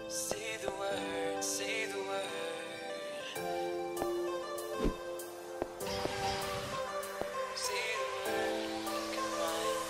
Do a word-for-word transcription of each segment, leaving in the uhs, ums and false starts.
Say the word, say the word. Say the word, come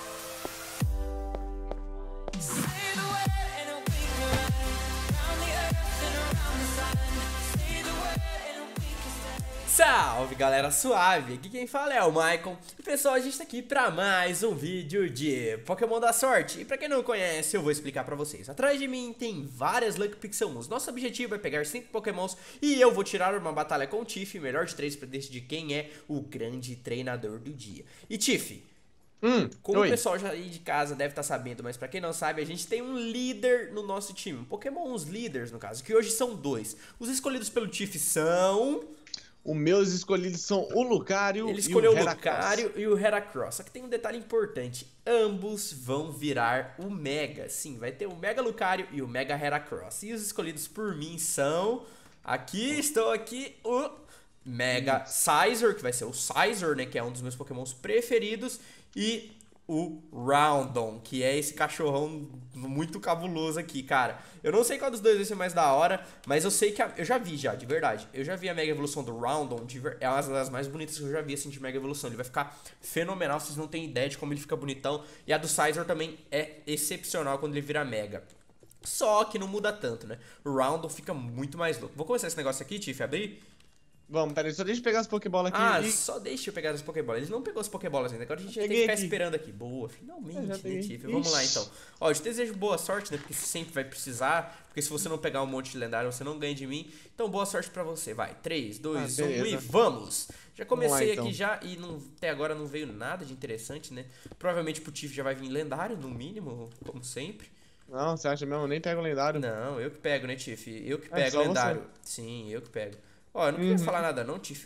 on. Say the word and it'll be good. Round the earth and around the sun. Say the word and it'll be good. Salve galera suave, aqui quem fala é o Maicon. E pessoal, a gente tá aqui pra mais um vídeo de Pokémon da Sorte. E pra quem não conhece, eu vou explicar pra vocês. Atrás de mim tem várias Lucky Pixelmons. Nosso objetivo é pegar cinco Pokémons e eu vou tirar uma batalha com o Tiff, melhor de três, pra decidir quem é o grande treinador do dia. E Tiff, Hum, como oi. o pessoal já aí de casa deve estar sabendo, mas pra quem não sabe, a gente tem um líder no nosso time. Um Pokémon, os líderes no caso, que hoje são dois. Os escolhidos pelo Tiff são... Os meus escolhidos são o Lucario Ele e escolheu o o Heracross. Lucario e o Heracross. Só que tem um detalhe importante. Ambos vão virar o Mega. Sim, vai ter o Mega Lucario e o Mega Heracross. E os escolhidos por mim são... Aqui, estou aqui, o Mega Scizor, que vai ser o Scizor, né? Que é um dos meus Pokémons preferidos. E o Roundon, que é esse cachorrão muito cabuloso aqui, cara. Eu não sei qual dos dois vai ser mais da hora, mas eu sei que a, eu já vi já, de verdade. Eu já vi a Mega Evolução do Roundon, de ver, é uma das mais bonitas que eu já vi assim de Mega Evolução. Ele vai ficar fenomenal, vocês não têm ideia de como ele fica bonitão. E a do Scizor também é excepcional quando ele vira Mega. Só que não muda tanto, né? O Roundon fica muito mais louco. Vou começar esse negócio aqui, Tiff, abrir? Vamos, peraí, só deixa eu pegar as Pokébolas aqui Ah, e... só deixa eu pegar as Pokébolas. Eles não pegou as Pokébolas ainda. Agora a gente vai ter que Peguei ficar aqui. esperando aqui. Boa, finalmente, Eu já né, peguei. Tiff? Vamos lá, Ixi. então. Ó, eu te desejo boa sorte, né? Porque você sempre vai precisar. Porque se você não pegar um monte de lendário, você não ganha de mim. Então, boa sorte pra você. Vai, três, dois, Ah, um e beleza. vamos! Já comecei Vamos lá, então. aqui já e não, até agora não veio nada de interessante, né? Provavelmente pro Tiff já vai vir lendário, no mínimo, como sempre. Não, você acha mesmo? Eu nem pego o lendário. Não, eu que pego, né, Tiff? Eu que É, pego só você. lendário. Sim, eu que pego. Ó, eu não queria Uhum. falar nada não, Tiff.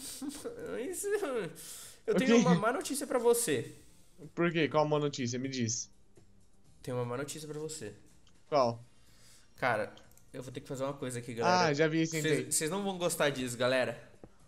Isso- Eu O tenho quê? uma má notícia pra você. Por quê? Qual uma notícia? Me diz. Tenho uma má notícia pra você. Qual? Cara, eu vou ter que fazer uma coisa aqui, Ah, galera. já vi, sentei. Vocês vocês não vão gostar disso, galera.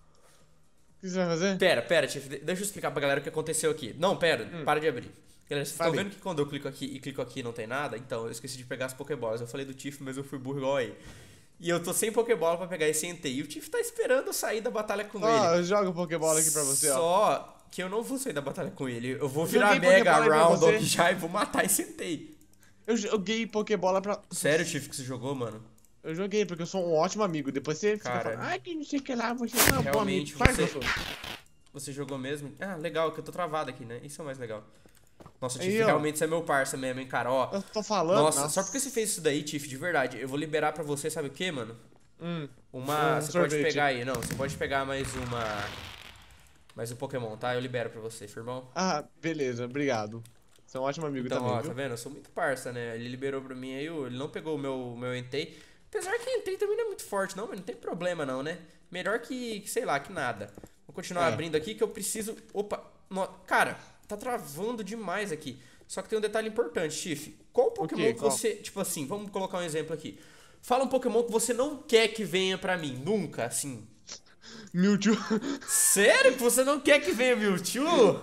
O que você vai fazer? Pera, pera, Tiff, de- deixa eu explicar pra galera o que aconteceu aqui. Não, pera, para de abrir. Galera, vocês estão Falei. vendo que quando eu clico aqui e clico aqui não tem nada? Então, eu esqueci de pegar as Pokébolas. Eu falei do Tiff, mas eu fui burro igual aí. E eu tô sem Pokébola pra pegar e sentei. E o Tiff tá esperando eu sair da batalha com Ó, ele. eu jogo Pokébola aqui pra você, ó. Só que eu não vou sair da batalha com ele. Eu vou Eu virar joguei Mega Pokébola aí pra Roundon você. aqui já e vou matar e sentei. Eu joguei Pokébola pra... Sério, Tiff, que você jogou, mano? Eu joguei, porque eu sou um ótimo amigo. Depois você fica Cara, falando, ai, que não sei o que lá, você não é um bom realmente, amigo. Claro que você- eu sou. Você jogou mesmo? Ah, legal, que eu tô travado aqui, né? Isso é o mais legal. Nossa, Aí, Tiff, ó. realmente você é meu parça mesmo, hein, cara? Ó, Eu tô falando, nossa, só porque você fez isso daí, Tiff, de verdade, eu vou liberar pra você, sabe o que, mano? Hum, Uma. Um você sorvete. pode pegar aí, não, você pode pegar mais uma. Mais um Pokémon, tá? Eu libero pra você, firmão. ah, beleza, obrigado. Você é um ótimo amigo Então, também, ó, viu? tá vendo? Eu sou muito parça, né? Ele liberou pra mim aí, ele não pegou o meu, meu Entei. Apesar que Entei também não é muito forte, não, mas não tem problema, não, né? Melhor que, que sei lá, que nada. Vou continuar É. abrindo aqui que eu preciso. Opa! No... Cara, tá travando demais aqui. Só que tem um detalhe importante, Tiff. Qual Pokémon quê? que Qual? você. Tipo assim, vamos colocar um exemplo aqui. Fala um Pokémon que você não quer que venha pra mim. Nunca, assim. Mewtwo. Sério que você não quer que venha Mewtwo?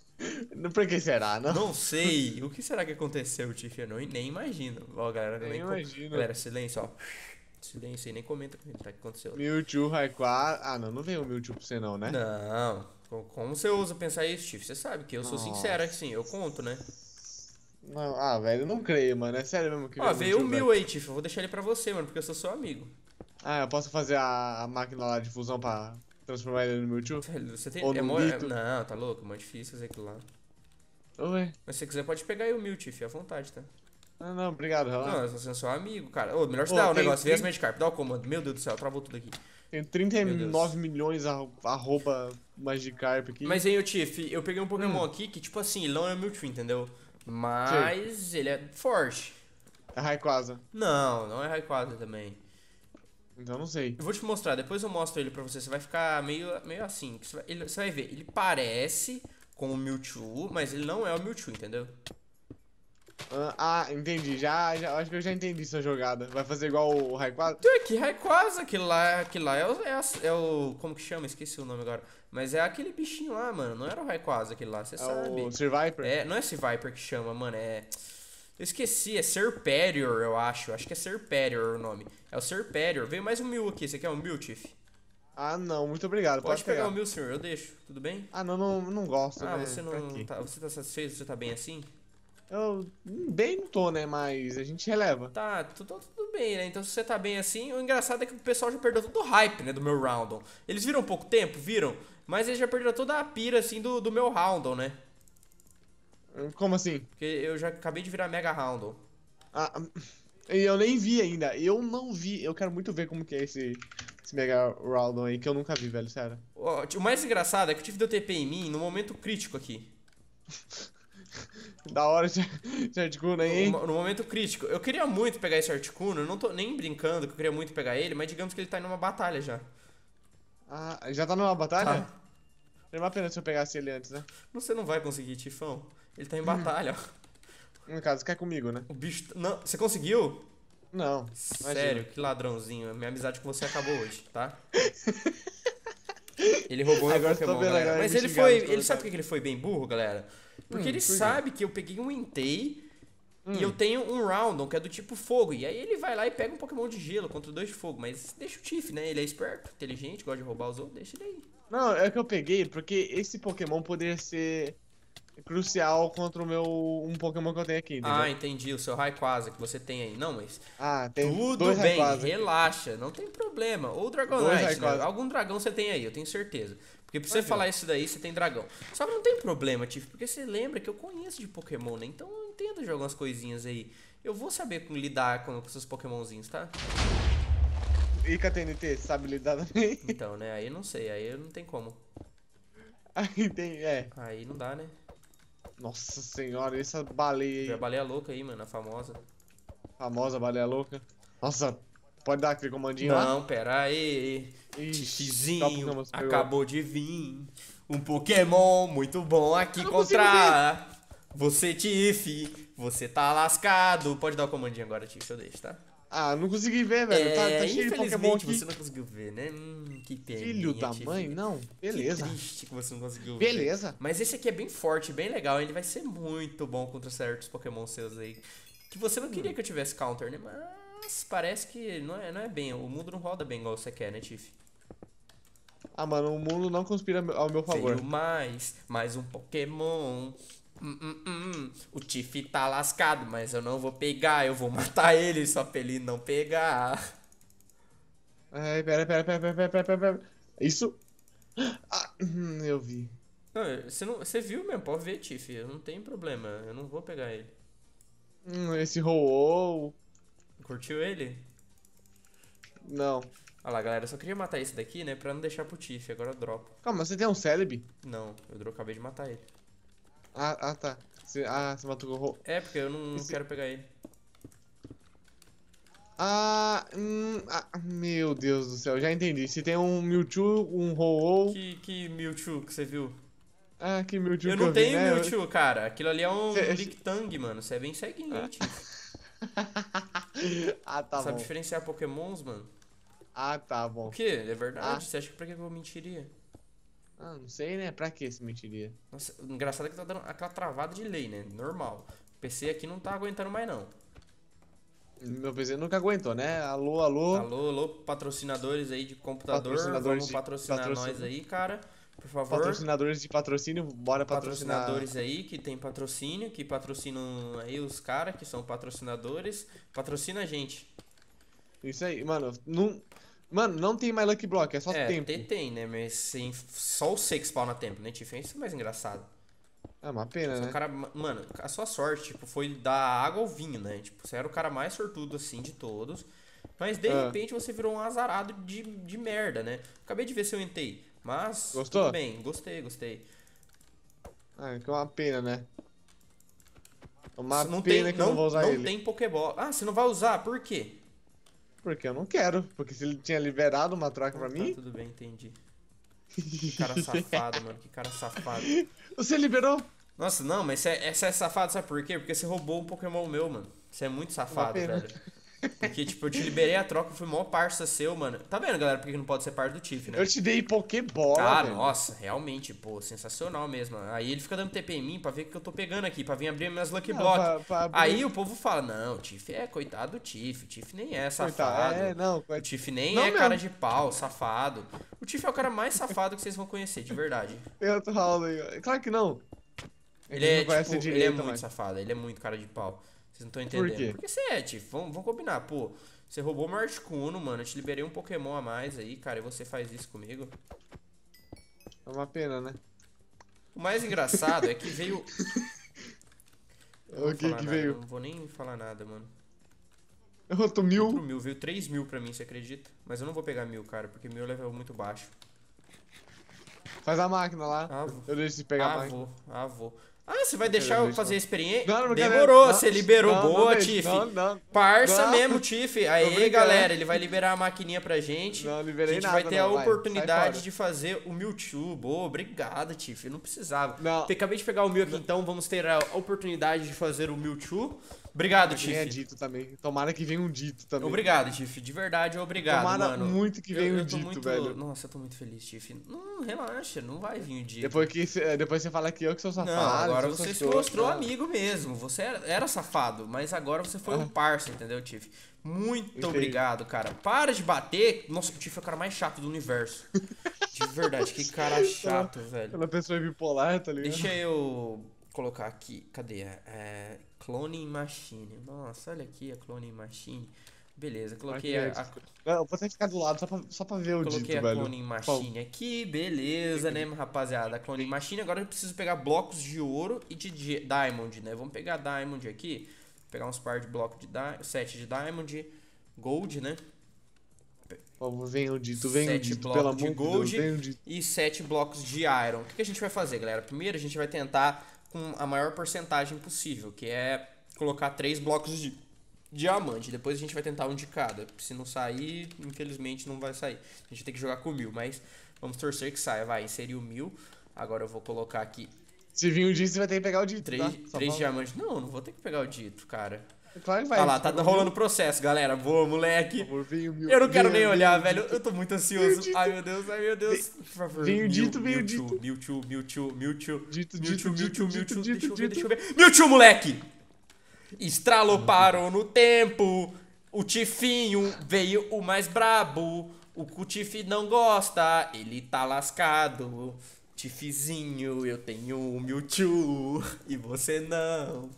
Por que será, não? Não sei. O que será que aconteceu, Tiff? Eu não, nem imagino. Ó, galera, Nem nem co- imagino. Galera, silêncio, ó. Silêncio aí, nem comenta comigo, tá? O que aconteceu? Mewtwo, Raikou... Ah, não, não veio o Mewtwo pra você não, né? Não. Co- Como você usa pensar isso, Tiff? Você sabe que eu sou Nossa. sincero assim, eu conto, né? Não, ah, velho, eu não creio, mano. É sério mesmo que Ó, veio o Mewtwo, Mil aí, Tiff. Eu vou deixar ele pra você, mano, porque eu sou seu amigo. velho. Ah, eu posso fazer a, a máquina lá de fusão pra transformar ele no Mewtwo? Velho, Você tem. Ou É no mó- é- Mito. Não, tá louco, é mó difícil fazer aquilo lá. Ué? Mas se você quiser, pode pegar aí o Mil, Tiff, à vontade, tá? Não, não, obrigado, relaxa. Não, você é seu amigo, cara. Ô, melhor te Ô, dar o tem- negócio. Vê as tem- Magikarp, dá o comando. Meu Deus do céu, travou tudo aqui. Tem trinta e Meu nove Deus. milhões arro- arroba Magikarp aqui. Mas aí, ô Tiff, eu peguei um Pokémon Hum. aqui que, tipo assim, ele não é Mewtwo, entendeu? Mas ele é forte. É Rayquaza. Não, não é Rayquaza também. Então não sei. Eu vou te mostrar, depois eu mostro ele pra você. Você vai ficar meio, meio assim. que Você vai, ele- você vai ver, ele parece com o Mewtwo, mas ele não é o Mewtwo, entendeu? Ah, ah, entendi. Já, já, acho que eu já entendi essa jogada. Vai fazer igual o Rayquaza? Então, que Rayquaza, aquele lá, aquele lá é o, é, a- é o... Como que chama? Esqueci o nome agora. Mas é aquele bichinho lá, mano. Não era o Rayquaza aquele lá, você É sabe. o Survivor? É, não é esse Viper que chama, mano. É... Eu esqueci, é Serperior, eu acho. Acho que é Serperior o nome. É o Serperior. Veio mais um mil aqui. Você quer um mil, Tiff? Ah, não, muito obrigado. Pode Pode, pegar pegar. o mil, senhor. Eu deixo. Tudo bem? Ah, não, não, não gosto, Ah, né? você Pra não quê? tá, você tá satisfeito? Você tá bem assim? Eu bem não tô, né? Mas a gente releva. Tá, tudo, tudo bem, né? Então se você tá bem assim, o engraçado é que o pessoal já perdeu todo o hype, né, do meu Roundon. Eles viram pouco tempo? Viram. Mas eles já perderam toda a pira, assim, do, do meu Roundon, né? Como assim? Porque eu já acabei de virar Mega Roundon. Ah, e eu nem vi ainda. Eu não vi. Eu quero muito ver como que é esse, esse Mega Raldon aí, que eu nunca vi, velho, sério. Ó, o mais engraçado é que o Tiff deu T P em mim no momento crítico aqui. Da hora esse esse Articuno aí, hein? No, no momento crítico. Eu queria muito pegar esse Articuno, eu não tô nem brincando que eu queria muito pegar ele, mas digamos que ele tá em uma batalha já. Ah, já tá numa batalha? Tá. Seria uma pena se eu pegasse ele antes, né? Você não vai conseguir, Tifão. Ele tá em batalha, ó. No caso, quer comigo, né? O bicho. Não, você conseguiu? Não. Sério, que ladrãozinho. Minha amizade com você acabou hoje, tá? Ele roubou meu Agora eu tô Pokémon, vendo a galera. galera Mas me ele xingar foi. nos Ele sabe comentários. por que ele foi bem burro, galera? Porque Hum, ele por quê? sabe que eu peguei um Entei Hum. e eu tenho um Roundon, que é do tipo fogo. E aí ele vai lá e pega um Pokémon de gelo contra dois de fogo. Mas deixa o Tiff, né? Ele é esperto, inteligente, gosta de roubar os outros, deixa ele aí. Não, é que eu peguei porque esse Pokémon poderia ser crucial contra o meu um Pokémon que eu tenho aqui, entendeu? Ah, entendi. O seu Rayquaza que você tem aí. Não, mas Ah, tem tudo dois bem, Rayquaza aqui. relaxa, não tem problema. Ou Dragonite, Dois né? Rayquaza. Algum dragão você tem aí, eu tenho certeza. Porque pra você Aqui, ó. falar isso daí, você tem dragão. Só que não tem problema, Tiff, porque você lembra que eu conheço de Pokémon, né? Então eu entendo de algumas coisinhas aí. Eu vou saber como lidar com, com seus Pokémonzinhos, tá? E com a T N T, sabe lidar também? Então, né? Aí eu não sei, aí não tem como. Aí tem, é. Aí não dá, né? Nossa senhora, essa baleia Já aí, baleia louca aí, mano, a famosa. famosa baleia louca. Nossa, pode dar aquele comandinho lá? Não, pera aí. Ixi, qual Pokémon Tiffzinho você pegou? acabou de vir. Um Pokémon muito bom aqui Eu não consigo contra você, Tiff. Você tá lascado. Pode dar o comandinho agora, Tiff, eu deixo, tá? Ah, não consegui ver, velho. Tá, É, tá cheio de Pokémon infelizmente aqui. você não conseguiu ver, né? Hum, que pena. Filho da mãe, não. Beleza. Que triste que você não conseguiu ver. Beleza. Mas esse aqui é bem forte, bem legal. Ele vai ser muito bom contra certos Pokémon seus aí. Que você não queria que eu tivesse counter, né? Mas parece que não é, não é bem. O mundo não roda bem igual você quer, né, Tiff? Ah, mano, o mundo não conspira ao meu favor. Veio mais, mais um Pokémon. Hum, hum, hum. O Tiff tá lascado, mas eu não vou pegar. Eu vou matar ele só pra ele não pegar. Ai, pera, pera, pera, pera, pera, pera, pera, pera. Isso. Ah, hum, eu vi. Não, você, não, você viu mesmo, pode ver, Tiff. Eu não tem problema. Eu não vou pegar ele. Hum, esse roll. Curtiu ele? Não. Olha lá, galera. Eu só queria matar esse daqui, né? Pra não deixar pro Tiff. Agora eu dropo. Calma, você tem um Celebi? Não, eu dro- acabei de matar ele. Ah, ah, tá. Você, ah, você matou com o roll. É, porque eu não, não Esse- quero pegar ele. Ah, hum, ah, meu Deus do céu, já entendi. Se tem um Mewtwo, um roll. Que, que Mewtwo que você viu? Ah, que Mewtwo Eu que não eu vi, tenho né? Mewtwo, cara. Aquilo ali é um Cê- Lictang, mano. Você é bem ceguinho, hein, Tiff? Ah, tá Sabe bom. diferenciar Pokémons, mano? Ah, tá bom. O quê? É verdade? Ah. Você acha que pra que eu mentiria? Ah, não sei, né? Pra que se mentiria? Nossa, o engraçado é que tá dando aquela travada de lei, né? Normal. O P C aqui não tá aguentando mais, não. Meu P C nunca aguentou, né? Alô, alô. Alô, alô, patrocinadores aí de computador. Patrocinadores Vamos de patrocinar patrocínio. nós aí, cara. Por favor. Patrocinadores de patrocínio, bora patrocinar. Patrocinadores aí que tem patrocínio, que patrocinam aí os caras que são patrocinadores. Patrocina a gente. Isso aí, mano. Não, mano, não tem mais Lucky Block, é só É, tempo. tem, tem, né? Mas sem, só o seis spawna tempo, né, Tiff? Isso é mais engraçado. É uma pena, Você é né? um cara, mano, a sua sorte, tipo, foi dar água ao vinho, né? Tipo, você era o cara mais sortudo, assim, de todos. Mas, de Ah. repente, você virou um azarado de, de merda, né? Acabei de ver seu Entei. Mas, Gostou? tudo bem. Gostei, gostei. Ah, que é uma pena, né? É uma não pena tem, que eu não vou usar não ele. tem Pokéball. Ah, você não vai usar, por quê? Porque eu não quero. Porque se ele tinha liberado uma troca pra Ah, mim. Tá, tudo bem, entendi. Que cara safado, mano. Que cara safado. Você liberou? Nossa, não, mas você é, você é safado, sabe por quê? Porque você roubou um Pokémon meu, mano. Você é muito safado, pena. velho. Porque, tipo, eu te liberei a troca, fui mó parça seu, mano. Tá vendo, galera, porque não pode ser parte do Tiff, né? Eu te dei Pokébola, Ah, velho. nossa, realmente, pô, sensacional mesmo. Aí ele fica dando T P em mim pra ver o que eu tô pegando aqui, pra vir abrir minhas Lucky Não, Block. pra- pra abrir- Aí o povo fala, não, o Tiff é coitado do Tiff, o Tiff nem é Coitado, safado. é, não, O coit- Tiff nem Não é mesmo. cara de pau, safado. O Tiff é o cara mais safado que vocês vão conhecer, de verdade. Tem outro round aí. Claro que não. Ele Ele é, não conhece tipo, a ele é direita, muito mas- safado, ele é muito cara de pau. Vocês não estão entendendo. quê? Porque você é, Tiff, vamos, vamos combinar, pô. Você roubou meu Articuno, mano, eu te liberei um Pokémon a mais aí, cara, e você faz isso comigo. É uma pena, né? O mais engraçado é que veio... Eu não vou O que falar que nada, veio? Não vou nem falar nada, mano. Outro Outro mil. mil, veio três mil pra mim, você acredita? Mas eu não vou pegar mil, cara, porque mil é level muito baixo. Faz a máquina lá. Ah, vou. Eu deixo de pegar a Ah, máquina. vou, ah, vou. Ah, você vai deixar eu deixa fazer a não. experiência? Não, não, Demorou, não, você liberou. não, não Boa, deixa, Tiff. não, não. Parça Não. mesmo, Tiff. Tô Aí, brincando. galera, ele vai liberar a maquininha pra gente. Não, liberei A gente nada, vai ter não, a vai, sai oportunidade fora. de fazer o Mewtwo. Boa, obrigado, Tiff. Eu não precisava. Não. Acabei de pegar o mil aqui, então vamos ter a oportunidade de fazer o Mewtwo. Obrigado, Que venha Tiff. dito também. Tomara que venha um dito também. Obrigado, Tiff. De verdade, obrigado, Tomara mano. muito que venha eu, um eu tô dito, muito... velho. Nossa, eu tô muito feliz, Tiff. Não, relaxa, não vai vir o dito. Depois, que, cê- depois você fala que eu que sou safado. Não, agora que sou você se essas mostrou coisas. amigo mesmo. Você era, era safado, mas agora você foi um parça, entendeu, Tiff? Muito Entendi. obrigado, cara. Para de bater. Nossa, o Tiff é o cara mais chato do universo. De verdade, que cara chato, velho. Quando a pessoa é bipolar, tá ligado? Deixa eu colocar aqui. Cadê? É, Cloning Machine. Nossa, olha aqui a Cloning Machine. Beleza, coloquei a, Aqui, a- Não, eu vou ter que ficar do lado só pra, só pra ver o Coloquei dito, a velho. Cloning Machine aqui, beleza, né, rapaziada? A Cloning Machine, agora eu preciso pegar blocos de ouro e de di- Diamond, né? Vamos pegar Diamond aqui, pegar uns par de blocos de Diamond, sete de Diamond, Gold, né? Vamos, vem o dito, vem o Sete dito, blocos pelo de amor de gold. Deus, vem o dito. E sete blocos de Iron. O que que a gente vai fazer, galera? Primeiro a gente vai tentar com a maior porcentagem possível, que é colocar três blocos de diamante. Depois a gente vai tentar um de cada. Se não sair, infelizmente não vai sair. A gente tem que jogar com mil, mas vamos torcer que saia. Vai, inserir o mil. Agora eu vou colocar aqui Se vir o dito, você vai ter que pegar o dito, três, tá? Só três fala. diamantes. Não, não vou ter que pegar o dito, cara. Claro que vai. Tá lá, tá Por rolando o processo, galera. Boa, moleque. favor, vem o mil. Eu não quero Venha, nem venha olhar, o velho. dito. Eu tô muito Vem ansioso. o dito. Ai, meu Deus, ai, meu Deus. Por favor. Vem o Mew- dito, vem o Mewtwo, dito. Mewtwo, Mewtwo, Mewtwo. Dito, Mewtwo, dito, Mewtwo, dito, Mewtwo. dito, Deixa eu ver, dito. deixa eu ver. Mewtwo, moleque! Estralou, parou no tempo. O Tifinho veio o mais brabo. O que o Tiff não gosta, ele tá lascado. Tifizinho, eu tenho o Mewtwo e você não.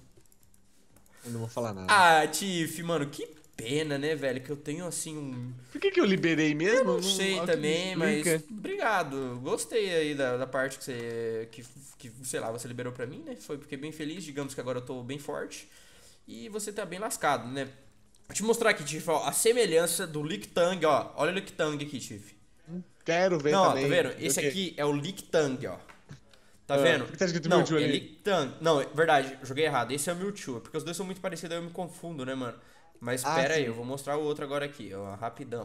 Eu não vou falar nada. Ah, Tiff, mano, que pena, né, velho? Que eu tenho assim um. Por que que eu liberei mesmo? Eu não sei alguém também, me mas. explica? Obrigado. Gostei aí da, da parte que você. Que, que, sei lá, você liberou pra mim, né? Foi porque bem feliz. Digamos que agora eu tô bem forte. E você tá bem lascado, né? Vou te mostrar aqui, Tiff, ó. A semelhança do Lictang, ó. Olha o Lictang aqui, Tiff. Quero ver Não, ó, também. tá vendo? O Esse quê? aqui é o Lictang, ó. Tá Ah, vendo? por que tá escrito Não, Mewtwo é ali? Lictang. Não, é verdade, eu joguei errado. Esse é o Mewtwo, porque os dois são muito parecidos, aí eu me confundo, né, mano? Mas Ah, pera aí, sim. eu vou mostrar o outro agora aqui, ó, rapidão.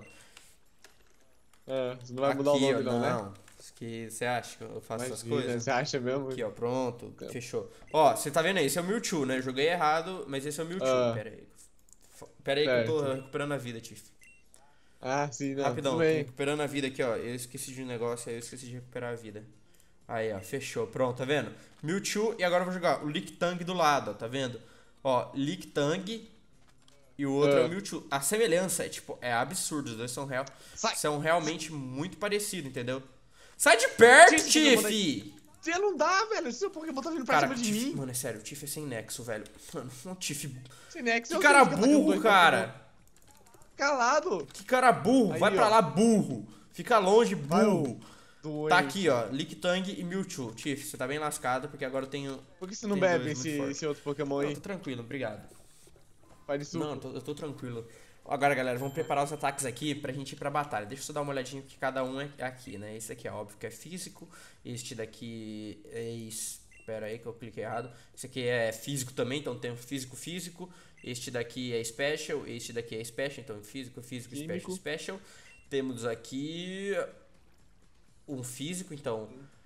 É, você não vai mudar o Aqui, nome ó, não, né? não. Que você acha que eu faço essas Imagina, coisas? Você acha mesmo? Aqui, ó, pronto, É. fechou. Ó, você tá vendo aí? Esse é o Mewtwo, né? Joguei errado, mas esse é o Mewtwo. Ah. Pera aí. F- Pera aí que eu tô Certo. recuperando a vida, Tiff. Ah, sim, não. Rapidão, Tudo tô bem. recuperando a vida aqui, ó. Eu esqueci de um negócio, aí eu esqueci de recuperar a vida. Aí, ó, fechou. Pronto, tá vendo? Mewtwo, e agora eu vou jogar o Lictang do lado, ó, tá vendo? Ó, Lictang e o outro é Ah. o Mewtwo. A semelhança é, tipo, é absurdo. Os dois são, real, Sai. são realmente muito parecidos, entendeu? Sai de perto, Tiff, você não manda- Tiff! Você não dá, velho. Seu Pokémon tá vindo pra Cara, cima de Tiff, mim. mano, é sério, o Tiff é sem nexo, velho. Mano, um Tiff. Sem Nex, Que eu cara sei que fica atacando burro, dois cara. Pokémon. Calado. Que cara burro. Aí, Vai pra ó. lá, burro. Fica longe, Vai, ô. burro. Doente. Tá aqui, ó. Lictang e Mewtwo. Tiff, você tá bem lascado, porque agora eu tenho... Por que você não Tem bebe dois esse, muito fortes. esse outro Pokémon Não, aí? tô tranquilo, obrigado. Faz de suco. Não, eu tô, eu tô tranquilo. Agora, galera, vamos preparar os ataques aqui pra gente ir pra batalha. Deixa eu só dar uma olhadinha que cada um é aqui, né? Esse aqui é óbvio que é físico. Este daqui é... Espera aí que eu cliquei errado. Esse aqui é físico também, então tem o físico, físico. Este daqui é special, este daqui é special, então físico, físico, Químico. special, special. Temos aqui um físico, então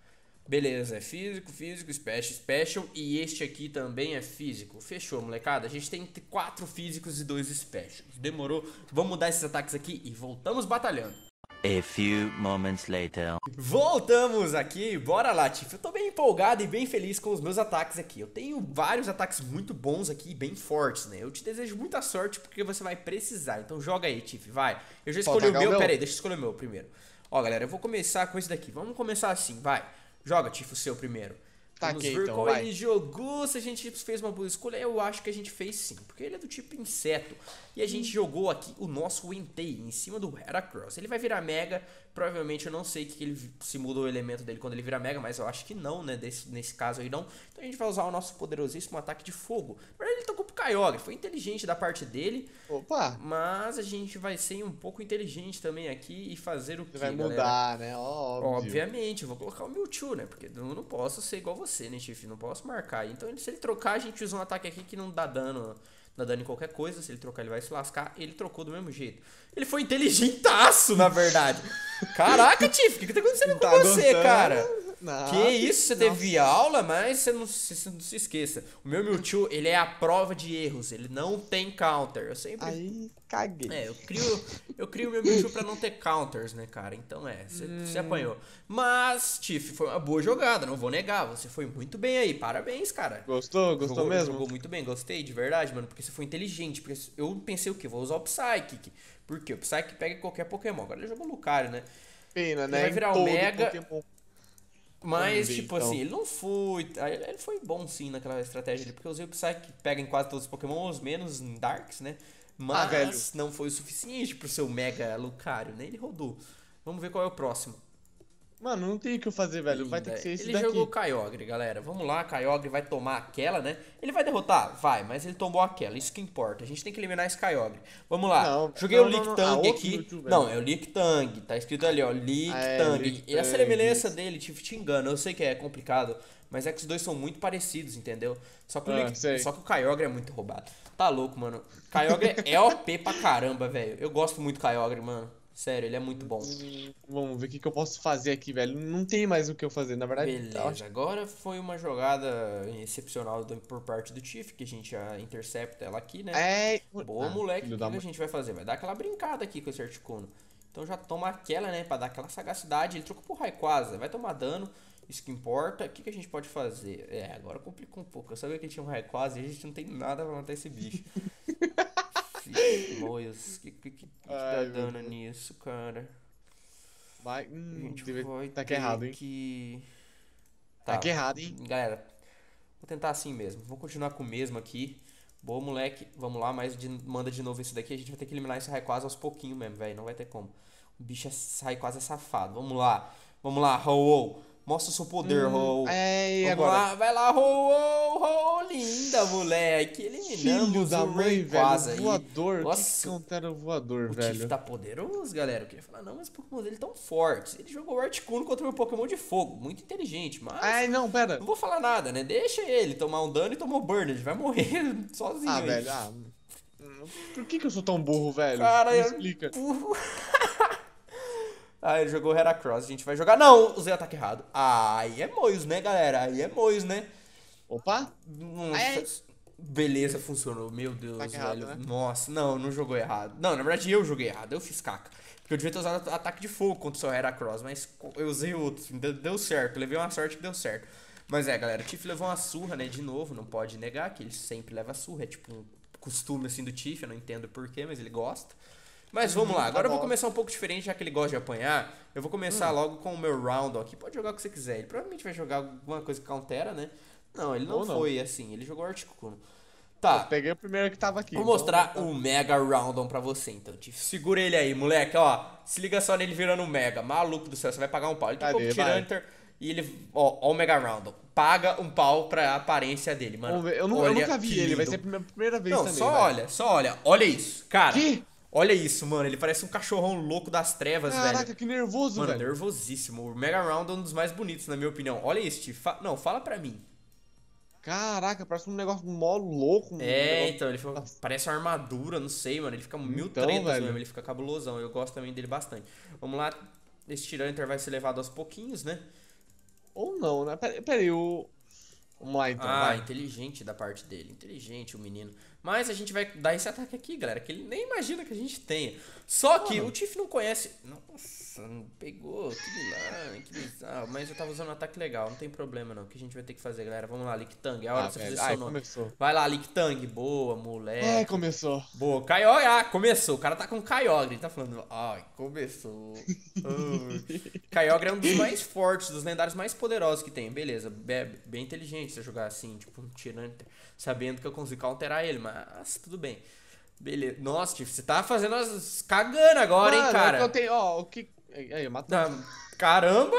Beleza, é físico, físico, special, special. E este aqui também é físico. Fechou, molecada. A gente tem quatro físicos e dois specials. Demorou? Vamos mudar esses ataques aqui e voltamos batalhando. A few moments later. Voltamos aqui, bora lá, Tiff. Eu tô bem empolgado e bem feliz com os meus ataques aqui. Eu tenho vários ataques muito bons aqui, bem fortes, né? Eu te desejo muita sorte porque você vai precisar. Então joga aí, Tiff, vai. Eu já escolhi o tacar o meu, meu? pera aí, deixa eu escolher o meu primeiro. Ó, galera, eu vou começar com esse daqui. Vamos começar assim, vai. Joga, Tiff, o seu primeiro. Vamos Taquei, ver então, qual vai. ele jogou, se a gente fez uma boa escolha. Eu acho que a gente fez sim, porque ele é do tipo inseto. E a gente jogou aqui o nosso Entei em cima do Heracross. Ele vai virar Mega, provavelmente eu não sei que ele se muda o elemento dele quando ele vira Mega, mas eu acho que não, né, Desse, nesse caso aí não. Então a gente vai usar o nosso poderosíssimo ataque de fogo. Na verdade ele tocou pro Kyogre, foi inteligente da parte dele, Opa, mas a gente vai ser um pouco inteligente também aqui e fazer o que, você vai galera? mudar, né? Óbvio. Obviamente, eu vou colocar o Mewtwo, né? Porque eu não posso ser igual você, né, Tiff? Não posso marcar. Então, ele- se ele trocar, a gente usa um ataque aqui que não dá dano, dá dano em qualquer coisa. Se ele trocar, ele vai se lascar. Ele trocou do mesmo jeito. Ele foi inteligentaço, na verdade. Caraca, Tiff, o que, que tá acontecendo com Tá você, gostando? cara? Não, Que isso, você nossa. teve aula, mas você não, se- você não se esqueça. O meu Mewtwo, ele é a prova de erros. Ele não tem counter. Eu sempre Aí, caguei. é, eu crio, eu crio o meu Mewtwo pra não ter counters, né, cara? Então é, você Hum. apanhou. Mas, Tiff, foi uma boa jogada, não vou negar. Você foi muito bem aí, parabéns, cara. Gostou? Gostou jogou, mesmo? Jogou muito bem, gostei, de verdade, mano. Porque você foi inteligente. Porque eu pensei o quê? Vou usar o Psychic. Por quê? O Psychic pega qualquer Pokémon. Agora ele jogou o Lucario, né? Pena, Ele né? vai Em virar o todo Mega. Pokémon. Mas, Vamos ver, tipo então. assim, ele não foi. aí Ele foi bom sim naquela estratégia ali, porque eu usei o Psy que pega em quase todos os Pokémon, os menos em Darks, né? Mas Ah, velho. não foi o suficiente pro seu Mega Lucario, né? Ele rodou. Vamos ver qual é o próximo. Mano, não tem o que eu fazer, velho. Vai ter Ainda. que ser esse Ele daqui. jogou o Kyogre, galera. Vamos lá, Kyogre vai tomar aquela, né? Ele vai derrotar? Vai, mas ele tomou aquela, isso que importa. A gente tem que eliminar esse Kyogre. Vamos lá. Não, Joguei não, o não, não. Lictang Ah, outro aqui. Mewtwo, velho. Não, é o Lictang. Tá escrito ali, ó. Ah, é, Lictang. E a Lictang, semelhança isso. dele, te, te engana. Eu sei que é complicado, mas é que os dois são muito parecidos, entendeu? Só que o, Ah, Lic- sei. Só que o Kyogre é muito roubado. Tá louco, mano. Kyogre é O P pra caramba, velho. Eu gosto muito do Kyogre, mano. Sério, ele é muito bom. Hum, Vamos ver o que, que eu posso fazer aqui, velho. Não tem mais o que eu fazer, na verdade. eu Beleza, acho- agora foi uma jogada excepcional do- por parte do Tiff, que a gente já intercepta ela aqui, né? É. Boa, Ah, moleque, o filho que, da que a mãe. gente vai fazer? Vai dar aquela brincada aqui com esse Articuno. Então já toma aquela, né, pra dar aquela sagacidade. Ele trocou pro Rayquaza, vai tomar dano, isso que importa. O que, que a gente pode fazer? É, agora complicou um pouco. Eu sabia que tinha um Rayquaza e a gente não tem nada pra matar esse bicho. Filho, Moios, o que, que, que, que dá Ai, meu dano Deus. nisso, cara? Vai. A Hum, gente deve... vai Tá que ter errado, hein? que... Tá que errado, hein? Galera, vou tentar assim mesmo. Vou continuar com o mesmo aqui. Boa, moleque. Vamos lá, mas de- manda de novo esse daqui. A gente vai ter que eliminar esse Rayquaza aos pouquinhos mesmo, velho. Não vai ter como. O bicho é Rayquaza é safado. Vamos lá. Vamos lá, Ho-Oh. Mostra o seu poder, Ho-Oh. É, e Vamos agora? lá, vai lá, Ho-Oh, Ho-Oh, linda, moleque. Eliminamos Filho da o mãe, Rayquaza velho. aí. Voador. Nossa, Que que countera o voador, o velho? Tiff tá poderoso, galera. Eu queria falar, não, mas os Pokémon dele tão fortes. Ele jogou o Articuno contra o meu Pokémon de fogo. Muito inteligente, mas... Ai, não, pera. Não vou falar nada, né? Deixa ele tomar um dano e tomou burn. Ele vai morrer sozinho Ah, aí. velho. Ah, hum, por que que eu sou tão burro, velho? Cara, Me eu- explica. Burro. Ah, ele jogou Heracross. A gente vai jogar... Não, usei o ataque errado. Ah, aí é Moios, né, galera? Aí é Moios, né? Opa. Nossa. É. Beleza, funcionou. Meu Deus, Ataque velho. errado, né? Nossa, não, não jogou errado. Não, na verdade eu joguei errado. Eu fiz caca. Porque eu devia ter usado ataque de fogo contra o seu Heracross, mas eu usei outro. Deu, deu certo. Eu levei uma sorte que deu certo. Mas é, galera, o Tiff levou uma surra, né? De novo, não pode negar que ele sempre leva surra. É tipo um costume assim do Tiff, eu não entendo porquê, mas ele gosta. Mas vamos lá, agora eu vou bom. começar um pouco diferente, já que ele gosta de apanhar. Eu vou começar logo com o meu Roundel aqui. Pode jogar o que você quiser. Ele provavelmente vai jogar alguma coisa que countera, né? Não, ele não, Ou não. foi assim. Ele jogou Articuno. Eu Tá, peguei o primeiro que tava aqui. vou então- mostrar o Mega Roundel pra você, então. Tiff. Segura ele aí, moleque, ó. Se liga só nele virando um Mega. Maluco do céu, você vai pagar um pau. Ele tocou Cadê? pro Tyranitar e ele... Ó, ó o Mega Roundel. Paga um pau pra aparência dele, mano. Vamos ver. Eu, nu- eu Olha nunca vi que ele, vai lindo. ser a primeira, primeira vez Não, também. só vai. olha, só olha. Olha isso, cara. Que? Olha isso, mano. Ele parece um cachorrão louco das trevas, Caraca, velho. que nervoso, Mano, velho. nervosíssimo. O Mega Round é um dos mais bonitos, na minha opinião. Olha isso, Tiff. Fa- Não, fala pra mim. Caraca, parece um negócio mó louco. um É, negócio- então, ele fica, Nossa. parece uma armadura, não sei, mano. Ele fica mil Então, tretas velho. mesmo, ele fica cabulosão. Eu gosto também dele bastante. Vamos lá, esse Tyranitar vai ser levado aos pouquinhos, né? Ou não, né? Pera, pera aí, o... Vamos lá então, Ah, vai. inteligente da parte dele. Inteligente o menino. Mas a gente vai dar esse ataque aqui, galera, que ele nem imagina que a gente tenha. Só que Mano. o Tiff não conhece... Nossa, não pegou, que lá, que bizarro. Mas eu tava usando um ataque legal, não tem problema não. O que a gente vai ter que fazer, galera? Vamos lá, Lictang, é a hora Ah, de você velho. fazer Ai, seu nome. começou. Vai lá, Lictang, boa, moleque. Ai, começou. Boa, Kyogre, ah, começou. O cara tá com Kyogre, ele tá falando, ai, começou. Ai. Kyogre é um dos mais fortes, dos lendários mais poderosos que tem. Beleza, bem, bem inteligente você jogar assim, tipo um Tyranitar, sabendo que eu consigo counterar ele, mas tudo bem. Beleza. Nossa, Tiff, você tá fazendo as... cagando agora, Mano, hein, cara. eu tenho, ó, o que... Aí, matou. Ah, caramba.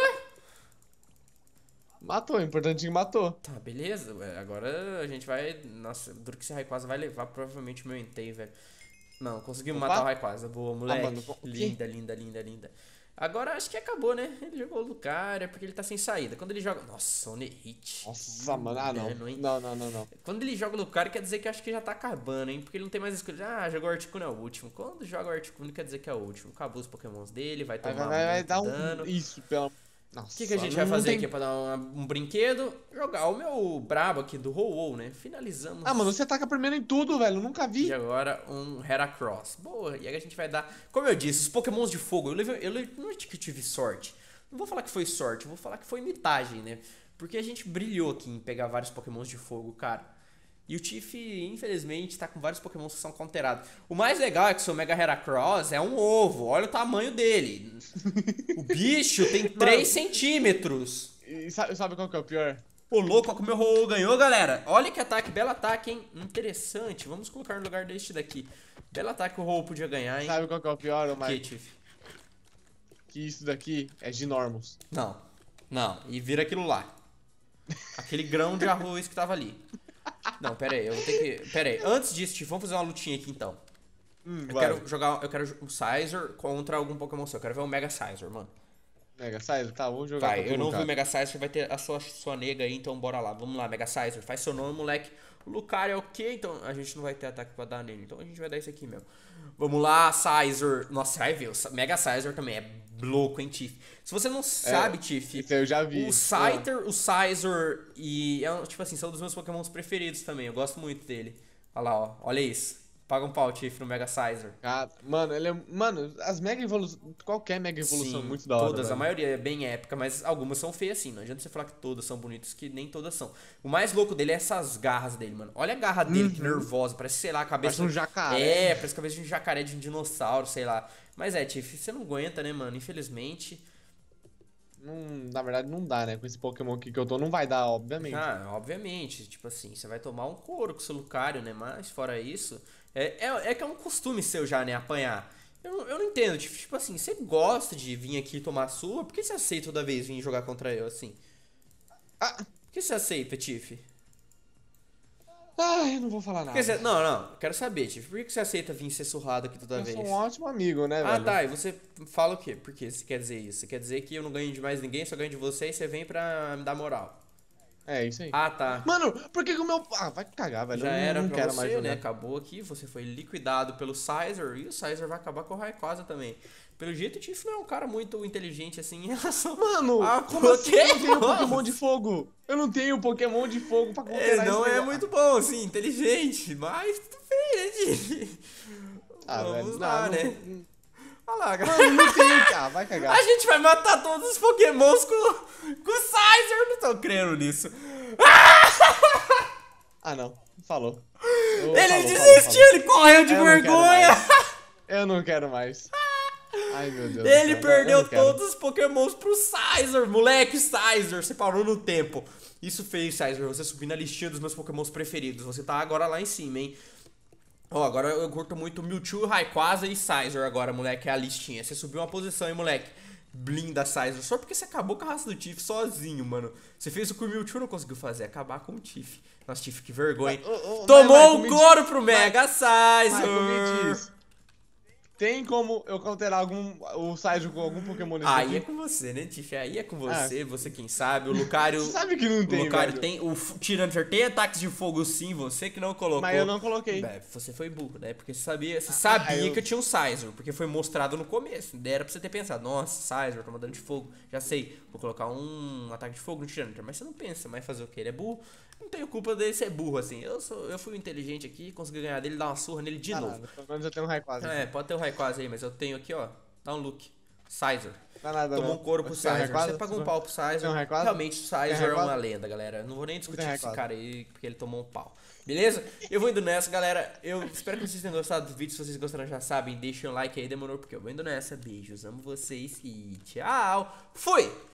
Matou, o importante é que matou. Tá, beleza. ué, Agora a gente vai... Nossa, o Durix Rayquaza vai levar provavelmente o meu Entei, velho. Não, conseguimos Opa. matar o Rayquaza. Boa, moleque. mano, o quê? linda, linda, linda, linda. Agora acho que acabou, né? Ele jogou o Lucario, é porque ele tá sem saída. Quando ele joga... Nossa, Onehit. Nossa, mano, ah, não. Dano, hein? Não, não, não, não. Quando ele joga o Lucario, quer dizer que acho que já tá acabando, hein? Porque ele não tem mais escolha. Ah, jogou o Articuno é o último. Quando joga o Articuno, quer dizer que é o último. Acabou os pokémons dele, vai Vai, tomar vai, vai, vai muito dar um... dano. Isso, pelo... Nossa, O que, que a gente não- vai não fazer tem- aqui pra dar uma- um brinquedo? Jogar o meu brabo aqui do Ho-Oh, né? Finalizamos. Ah, mano, você ataca primeiro em tudo, velho. Eu nunca vi. E agora um Heracross. Boa, e aí a gente vai dar... Como eu disse, os pokémons de fogo, eu, levei, eu levei, não é que eu tive sorte. Não vou falar que foi sorte, eu vou falar que foi mitagem, né? Porque a gente brilhou aqui em pegar vários pokémons de fogo, cara. E o Tiff, infelizmente, tá com vários pokémons que são counterados. O mais legal é que o seu Mega Heracross é um ovo. Olha o tamanho dele. O bicho tem três centímetros. E sabe, sabe qual que é o pior? Ô, louco, como o meu Ho-Oh ganhou, galera. Olha que ataque, belo ataque, hein? Interessante. Vamos colocar no lugar deste daqui. Belo ataque que o Ho-Oh podia ganhar, hein? Sabe qual que é o pior, ô, O que, Mike? Tiff? Que isso daqui é Ginormos. Não, não. E vira aquilo lá. Aquele grão de arroz que tava ali. Não, pera aí, eu vou ter que... Pera aí, antes disso, Tiff, vamos fazer uma lutinha aqui, então. Hum, Eu vai. quero jogar, eu quero um Sizer contra algum Pokémon seu. Eu quero ver um Mega Sizer, mano. Mega, sai, tá, vamos jogar. Vai, contra eu o não vi Lucario. o Mega Sizer, vai ter a sua, sua nega aí, então bora lá. Vamos lá, Mega Sizer, faz seu nome, moleque. O Lucario é o quê? Então a gente não vai ter ataque pra dar nele, então a gente vai dar isso aqui mesmo. Vamos lá, Sizer. Nossa, vai ver, o Mega Sizer também é louco, hein, Tiff? Se você não sabe, Tiff, Isso eu já vi. o Scyther, o Sizer e... É, um- tipo assim, são dos meus pokémons preferidos também, eu gosto muito dele. Olha lá, ó, olha isso. Paga um pau, Tiff, no Mega Sizer. Cara, mano, ele é. Mano, as mega evoluções. Qualquer mega evolução é muito da hora. todas, a velho. maioria é bem épica, mas algumas são feias assim. Não adianta você falar que todas são bonitas, que nem todas são. O mais louco dele é essas garras dele, mano. Olha a garra dele, que nervosa. Parece, sei lá, a cabeça... Parece um jacaré. É, parece a cabeça de um jacaré, de um dinossauro, sei lá. Mas é, Tiff, você não aguenta, né, mano? Infelizmente. Não, na verdade, não dá, né? Com esse Pokémon aqui que eu tô, não vai dar, obviamente. Ah, obviamente. Tipo assim, você vai tomar um couro com o seu Lucario, né? Mas fora isso... É, é, é que é um costume seu já, né? Apanhar. Eu, não- eu não entendo. Tipo, tipo assim, você gosta de vir aqui tomar sua? Por que você aceita toda vez vir jogar contra eu, assim? Ah, Por que você aceita, Tiff? ai, eu não vou falar Por nada. que você... Não, não. Quero saber, Tiff. Por que você aceita vir ser surrado aqui toda Eu vez? sou um ótimo amigo, né, Ah, velho? tá. E você fala o quê? Por que você quer dizer isso? Você quer dizer que eu não ganho de mais ninguém, só ganho de você e você vem pra me dar moral. É, isso aí. Ah, tá. Mano, por que que o meu... Ah, vai cagar, velho. Já eu não, era não pra quero você, mais né? jogar. Acabou aqui, você foi liquidado pelo Sizer e o Sizer vai acabar com o Rayquaza também. Pelo jeito, o Tiff não é um cara muito inteligente assim em relação Mano, a como assim eu não tenho Pokémon? Pokémon de fogo? Eu não tenho Pokémon de fogo pra Ele controlar não esse é negócio. muito bom, assim, inteligente, mas tudo bem, né, Tiff? Ah, Vamos velho. lá, não, né? não- Olha lá, galera. Mano, não tenho... Ah, vai cagar. A gente vai matar todos os pokémons com, com o Sizer. Eu não tô crendo nisso. Ah, não. Falou. Eu- Ele falou, desistiu, falou, ele correu de Eu não quero vergonha. falou. Eu não quero mais. Ai, meu Deus do Ele céu. perdeu Eu não quero. todos os pokémons pro Sizer. Moleque, Sizer, você parou no tempo. Isso fez, Sizer, você subir na listinha dos meus pokémons preferidos. Você tá agora lá em cima, hein. Ó, agora eu curto muito Mewtwo, Rayquaza e Sizer agora, moleque, é a listinha. Você subiu uma posição, hein, moleque. Blinda Sizer, só porque você acabou com a raça do Tiff sozinho, mano. Você fez o que o Mewtwo não conseguiu fazer, acabar com o Tiff. Nossa, Tiff, que vergonha. Ô, ô, Tomou Michael, o me couro pro Mega Michael, me Sizer. diz. Tem como eu counterar algum, o Saizo com algum Pokémon nesse Aí é aqui? com você, né, Tiff? Aí é com você, você quem sabe. O Lucario. Você sabe que não o tem, Lucario velho. tem. O F- Tyranitar tem ataques de fogo sim, você que não colocou. Mas eu não coloquei. É, você foi burro, né? Porque você sabia, você sabia eu- que eu tinha um Sizor, porque foi mostrado no começo. Era pra você ter pensado, nossa, Sizor, toma dano de fogo. Já sei, vou colocar um ataque de fogo no Tyranitar. Mas você não pensa, mas fazer o quê? Ele é burro. Não tenho culpa dele ser burro, assim. Eu, sou, eu fui inteligente aqui, consegui ganhar dele, dar uma surra nele de Ah, novo. nada, pelo menos eu tenho um Rayquaza. É, pode ter o Rayquaza aí, mas eu tenho aqui, ó. Dá um look. Sizor. Não, nada, Tomou não. um couro pro Você tem um Sizor. Rayquaza? Você pagou um Você pau pro tem um Sizor. Rayquaza? Realmente o Sizor é Rayquaza? uma lenda, galera. Não vou nem discutir com esse Rayquaza? cara aí, porque ele tomou um pau. Beleza? Eu vou indo nessa, galera. Eu espero que vocês tenham gostado do vídeo. Se vocês gostaram, já sabem, deixem um like aí, demorou, porque eu vou indo nessa. Beijos, amo vocês e tchau. Fui!